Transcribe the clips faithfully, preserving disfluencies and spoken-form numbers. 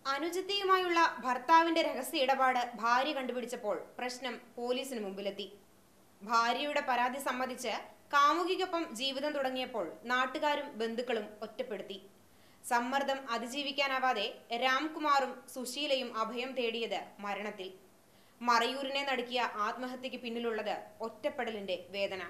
അനുജത്തിയുമായുള്ള ഭർത്താവിന്റെ രഹസ്യ ഇടപാട് ഭാര്യ കണ്ടുപിടിച്ചപ്പോൾ പ്രശ്നം പോലീസിന് മുമ്പിലെത്തി. ഭാര്യയുടെ പരാതി സമ്മതിച്ച് കാമുകിക്കൊപ്പം ജീവിതം തുടങ്ങിയപ്പോൾ നാട്ടുകാരും ബന്ധുക്കളും ഒറ്റപ്പെടുത്തി. സമ്മർദ്ദം അതിജീവിക്കാനാവാതെ രാംകുമാറും സുശീലയും അഭയം തേടിയത് മരണത്തിൽ. മറയൂരിനെ നടുക്കിയ ആത്മഹത്യക്ക് പിന്നിലുള്ളത് ഒറ്റപ്പെടലിന്റെ വേദന.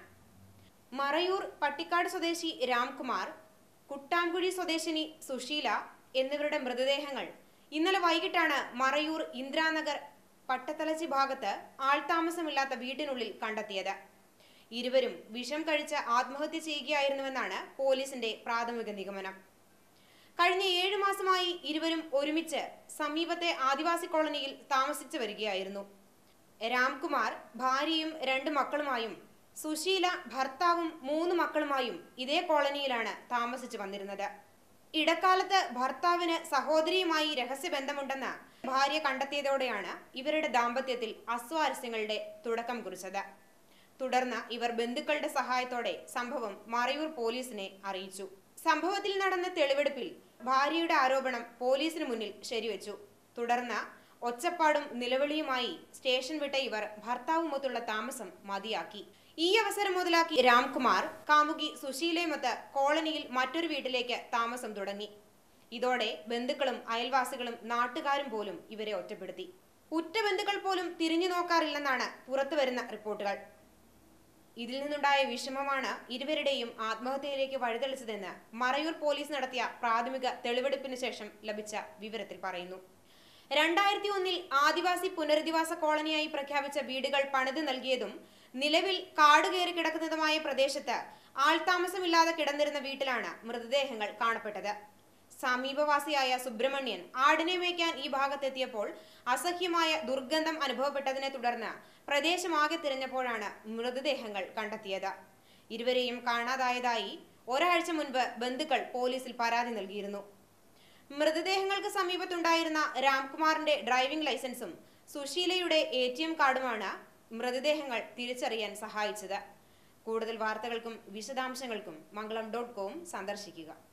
മറയൂർ പട്ടിക്കാട് സ്വദേശി രാംകുമാർ, കുട്ടാംകുഴി സ്വദേശിനി സുശീല എന്നിവരുടെ മൃതദേഹങ്ങൾ ഇന്നലെ വൈകിട്ടാണ് മറയൂർ ഇന്ദ്രാനഗർ പട്ടത്തലച്ചി ഭാഗത്ത് ആൾതാമസമില്ലാത്ത വീട്ടിനുള്ളിൽ കണ്ടെത്തിയത്. ഇരുവരും വിഷം കഴിച്ച് ആത്മഹത്യ ചെയ്യുകയായിരുന്നുവെന്നാണ് പോലീസിന്റെ പ്രാഥമിക നിഗമനം. കഴിഞ്ഞ ഏഴു മാസമായി ഇരുവരും ഒരുമിച്ച് സമീപത്തെ ആദിവാസി കോളനിയിൽ താമസിച്ചു വരികയായിരുന്നു. രാംകുമാർ ഭാര്യയും രണ്ട് മക്കളുമായും സുശീല ഭർത്താവും മൂന്ന് മക്കളുമായും ഇതേ കോളനിയിലാണ് താമസിച്ചു വന്നിരുന്നത്. ഇടക്കാലത്ത് ഭർത്താവിന് സഹോദരിയുമായി രഹസ്യബന്ധമുണ്ടെന്ന് ഭാര്യ കണ്ടെത്തിയതോടെയാണ് ഇവരുടെ ദാമ്പത്യത്തിൽ അസ്വാരസ്യങ്ങളുടെ തുടക്കം കുറിച്ചത്. തുടർന്ന് ഇവർ ബന്ധുക്കളുടെ സഹായത്തോടെ സംഭവം മറയൂർ പോലീസിനെ അറിയിച്ചു. സംഭവത്തിൽ നടന്ന തെളിവെടുപ്പിൽ ഭാര്യയുടെ ആരോപണം പോലീസിന് മുന്നിൽ ശരിവെച്ചു. തുടർന്ന് ഒച്ചപ്പാടും നിലവിളിയുമായി സ്റ്റേഷൻ വിട്ട ഇവർ ഭർത്താവുമൊത്തുള്ള താമസം മതിയാക്കി. ഈ അവസരം മുതലാക്കി രാംകുമാർ കാമുകി സുശീലയുമൊത്ത് കോളനിയിൽ മറ്റൊരു വീട്ടിലേക്ക് താമസം തുടങ്ങി. ഇതോടെ ബന്ധുക്കളും അയൽവാസികളും നാട്ടുകാരും പോലും ഇവരെ ഒറ്റപ്പെടുത്തി. ഉറ്റ ബന്ധുക്കൾ പോലും തിരിഞ്ഞു നോക്കാറില്ലെന്നാണ് പുറത്തുവരുന്ന റിപ്പോർട്ടുകൾ. ഇതിൽ നിന്നുണ്ടായ വിഷമമാണ് ഇരുവരുടെയും ആത്മഹത്യയിലേക്ക് വഴിതെളിച്ചതെന്ന് മറയൂർ പോലീസ് നടത്തിയ പ്രാഥമിക തെളിവെടുപ്പിന് ശേഷം ലഭിച്ച വിവരത്തിൽ പറയുന്നു. രണ്ടായിരത്തി ഒന്നിൽ ആദിവാസി പുനരധിവാസ കോളനിയായി പ്രഖ്യാപിച്ച വീടുകൾ പണിത് നൽകിയതും നിലവിൽ കാടുകയറി കിടക്കുന്നതുമായ പ്രദേശത്ത് ആൾതാമസമില്ലാതെ കിടന്നിരുന്ന വീട്ടിലാണ് മൃതദേഹങ്ങൾ കാണപ്പെട്ടത്. സമീപവാസിയായ സുബ്രഹ്മണ്യൻ ആടിനെ മേയ്ക്കാൻ ഈ ഭാഗത്തെത്തിയപ്പോൾ അസഹ്യമായ ദുർഗന്ധം അനുഭവപ്പെട്ടതിനെ തുടർന്ന് പ്രദേശമാകെ തിരഞ്ഞപ്പോഴാണ് മൃതദേഹങ്ങൾ കണ്ടെത്തിയത്. ഇരുവരെയും കാണാതായതായി ഒരാഴ്ച മുൻപ് ബന്ധുക്കൾ പോലീസിൽ പരാതി നൽകിയിരുന്നു. മൃതദേഹങ്ങൾക്ക് സമീപത്തുണ്ടായിരുന്ന രാംകുമാറിന്റെ ഡ്രൈവിംഗ് ലൈസൻസും സുശീലയുടെ എ ടി എം കാർഡുമാണ് മൃതദേഹങ്ങൾ തിരിച്ചറിയാൻ സഹായിച്ചത്. കൂടുതൽ വാർത്തകൾക്കും വിശദാംശങ്ങൾക്കും മംഗളം ഡോട്ട് കോം സന്ദർശിക്കുക.